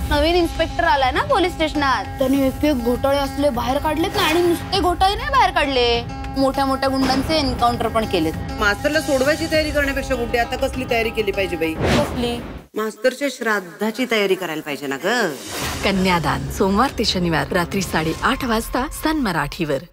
नवीन inspector आलाय ना police स्टेशनात, त्यांनी एक एक घोटाळे असले बाहेर काढलेत ना, आणि नुसते घोटाळे नाही बाहेर काढले, मोठ्या मोठ्या गुंडांचे एन्काउंटर पण केलेत. मास्तरला सोडवायची तयारी करण्यापेक्षा गुड्डे आता कसली तयारी केली पाहिजे बाई? कसली? मास्तरच्या श्राद्धाची तयारी करायला पाहिजे ना ग. कन्यादान सोमवार ते शनिवार रात्री 8:30 वाजता सन मराठीवर.